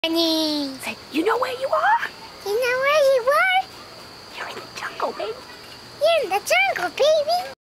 Annie. Say, you know where you are? You know where you are? You're in the jungle, baby. You're in the jungle, baby.